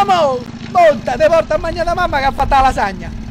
mo! Monta, te porta a mangiare da mamma che ha fatto la lasagna.